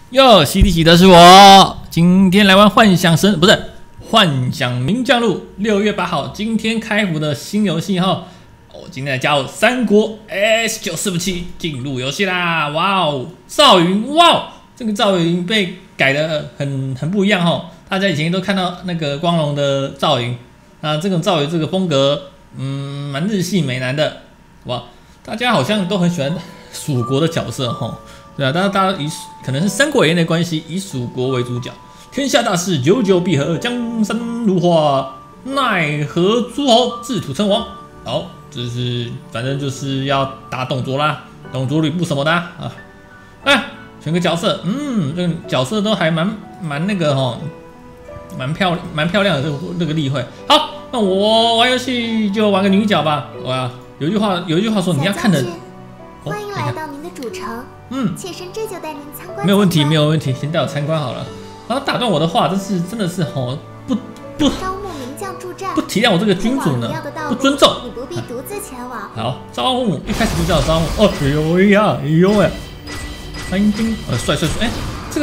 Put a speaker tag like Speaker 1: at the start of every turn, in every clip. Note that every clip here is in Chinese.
Speaker 1: 哟，喜提喜的是我，今天来玩幻想神，不是幻想名将录。6月8号，今天开服的新游戏哈。我今天来加入三国 S947进入游戏啦！哇哦，赵云，哇哦，这个赵云被改的很不一样哈。大家以前都看到那个光荣的赵云，那这种赵云这个风格，蛮日系美男的，哇，大家好像都很喜欢蜀国的角色哈。对啊，大家可能是《三国演义》的关系，以蜀国为主角，天下大事久久必合，江山如画，奈何诸侯自土称王。好，反正就是要打董卓啦，董卓吕布什么的啊。选个角色，这个角色都还蛮那个哈，蛮漂亮的这个例会。好，那我玩游戏就玩个女角吧。有一句话说你要看的。
Speaker 2: 欢迎来到您的主城。妾身这就带您参观。
Speaker 1: 没有问题，先带我参观好了。然后打断我的话，真的是不
Speaker 2: 招募名将助战，
Speaker 1: 不体谅我这个君主呢，不尊重。
Speaker 2: 你不必独自前往。
Speaker 1: 好，招募一开始就叫招募。哦，哎呦哎，三军帅，哎，这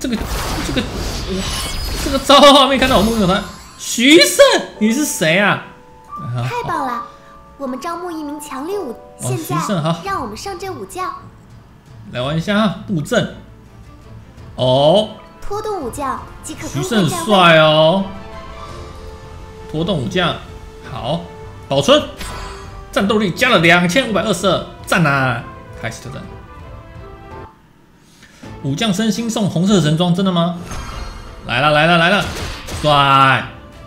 Speaker 1: 个招号画面看到我目标团，徐胜，你是谁啊？
Speaker 2: 太棒了！我们招募一名强力武，现在让我们上阵武将。
Speaker 1: 来玩一下布阵。哦，
Speaker 2: 拖动武将即可。
Speaker 1: 徐胜帅哦，拖动武将好，保存战斗力加了2522，赞啊！开始挑战。武将身心送红色神装，真的吗？来了，帅！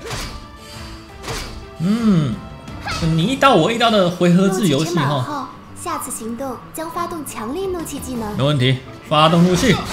Speaker 1: 你一刀我一刀的回合制游戏哈。
Speaker 2: 下次行动将发动强力怒气技能。
Speaker 1: 没问题，发动怒气，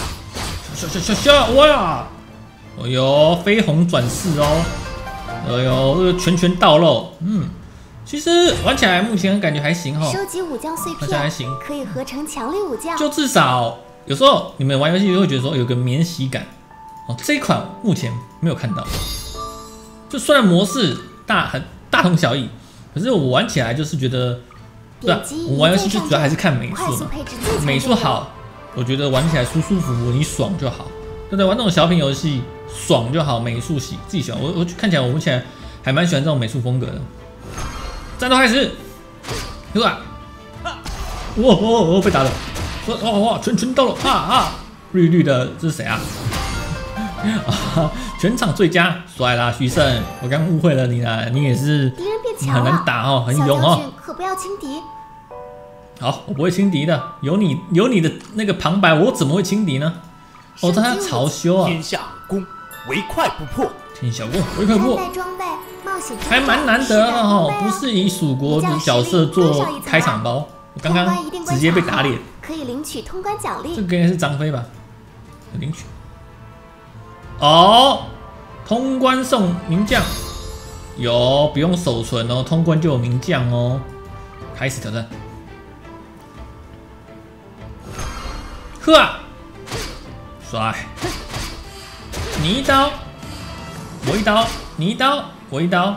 Speaker 1: 哇！哎呦，绯红转世哦！哎呦，这个拳到肉，其实玩起来目前感觉还行哈。
Speaker 2: 收集武将碎片，
Speaker 1: 好像还行，
Speaker 2: 可以合成强力武将。
Speaker 1: 就至少有时候你们玩游戏会觉得说有个免洗感，这一款目前没有看到。就虽然模式大同小异，可是我玩起来就是觉得。对啊，我玩游戏就主要还是看美术嘛，美术好，我觉得玩起来舒服，你爽就好。对不对？玩这种小品游戏爽就好，美术自己喜欢。我看起来我目前还蛮喜欢这种美术风格的。战斗开始，对吧？哇，被打了！哇，拳到了绿的，这是谁啊？全场最佳，帅啦，徐胜！我刚误会了你啦，你也是很难打哦，很勇哦。
Speaker 2: 可不要轻敌。
Speaker 1: 好，我不会轻敌的。有你的那个旁白，我怎么会轻敌呢？他曹休啊！
Speaker 3: 天下武功，唯快不破。
Speaker 1: 天下武功，唯快不破。还蛮难得的哈，不是以蜀国的角色做开场包，我刚刚直接被打脸。
Speaker 2: 可以领取通关奖励。
Speaker 1: 这个应该是张飞吧？领取。哦，通关送名将，有不用守存哦，通关就有名将哦。开始挑战。帅！你一刀，我一刀，你一刀，我一刀，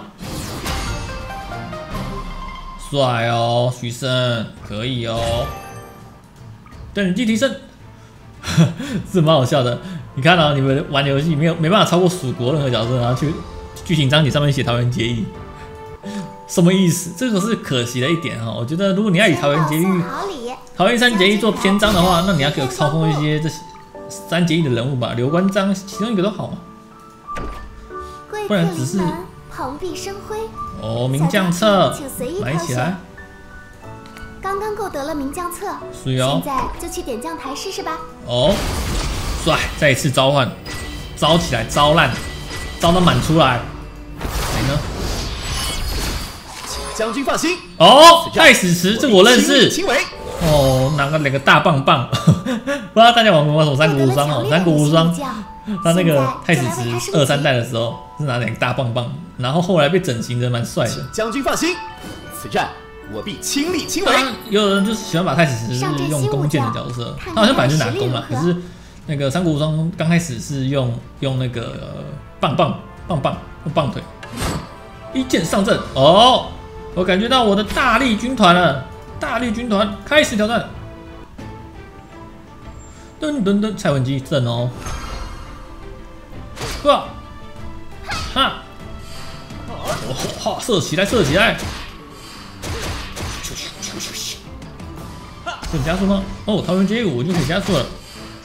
Speaker 1: 帅哦，徐胜可以哦。等级提升，是蛮好笑的。你看到你们玩游戏没办法超过蜀国任何角色，然后去剧情章节上面写桃园结义，什么意思？这个是可惜的一点哈。我觉得如果你要以桃园结义、桃园三结义做篇章的话，那你要给我操控一些这三结义的人物吧，刘关张其中一个都好嘛，不然只是
Speaker 2: 蓬荜生辉。
Speaker 1: 哦，名将册买起来。
Speaker 2: 刚刚购得了名将册，现在就去点将台试试吧。
Speaker 1: 哦。帅！再一次召唤，招起来，招烂，招到满出来。谁呢？
Speaker 3: 请将军放心。
Speaker 1: 哦，太史慈，这我认识。哦，拿个两个大棒棒，不知道大家玩没玩什么三国无双哦？三国无双，他那个太史慈2、3代的时候是拿两个大棒棒，然后后来被整形的蛮帅的。
Speaker 3: 将军放心，此战我必亲力亲为。
Speaker 1: 有人就是喜欢把太史慈用弓箭的角色，他好像本来就拿弓了，可是。那个三国无双刚开始是用那个棒腿，一箭上阵哦！我感觉到我的大力军团了，大力军团开始挑战。 蔡文姬正哦，哇，哈，射起来，射起来，可以加速吗？哦，桃园街舞就可以加速了。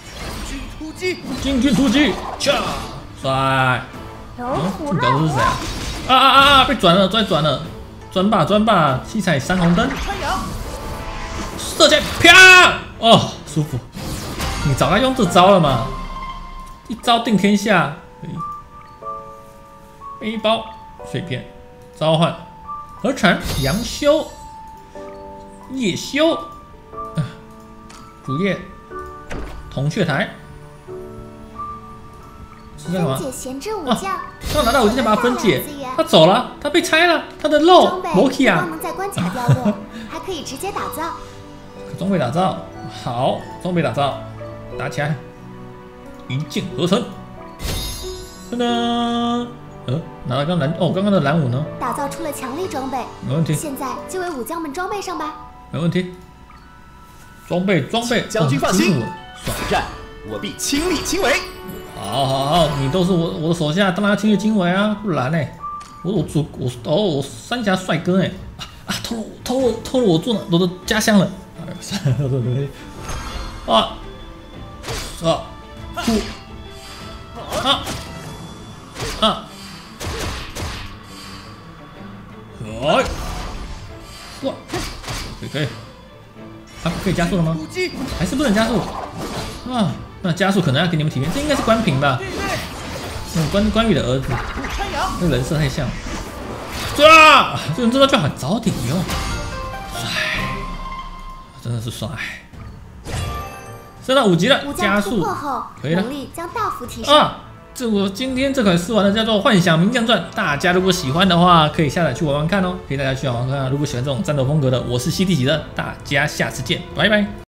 Speaker 1: 进军突击，驾，帅！这屌丝是谁啊？被转了，转了，转吧！七彩闪红灯，射箭，啪！哦，舒服。你早该用这招了嘛，一招定天下。背包碎片，召唤，合成，杨修，叶修，主页，铜雀台。
Speaker 2: 分解闲置武将，
Speaker 1: 刚拿到武将把它分解，他走了，他被拆了，他的肉
Speaker 2: 没起啊，能在关卡掉落，还可以直接打造。
Speaker 1: 装备打造，好，装备打造，打起来，一键合成。噔噔，拿到刚刚的蓝武呢？
Speaker 2: 打造出了强力装备，
Speaker 1: 没问题。
Speaker 2: 现在就为武将们装备上吧。
Speaker 1: 没问题。装备，
Speaker 3: 将军放心，此战我必亲力亲为。
Speaker 1: 好，你都是我的手下，当然要亲力亲为啊，不然呢？我三峡帅哥哎，偷了我的家乡了，哇，可以，可以加速了吗？还是不能加速啊？那加速可能要给你们体验，这应该是关平吧？关羽的儿子，那个人设太像。抓！这人真的就很早点用，帅，真的是帅。升到5级了，加速可以了，
Speaker 2: 能力将大幅提升
Speaker 1: 啊！我今天这款试玩的叫做《幻想名将传》，大家如果喜欢的话，可以下载去玩玩看哦。可以大家去玩玩看，如果喜欢这种战斗风格的，我是西地级的，大家下次见，拜拜。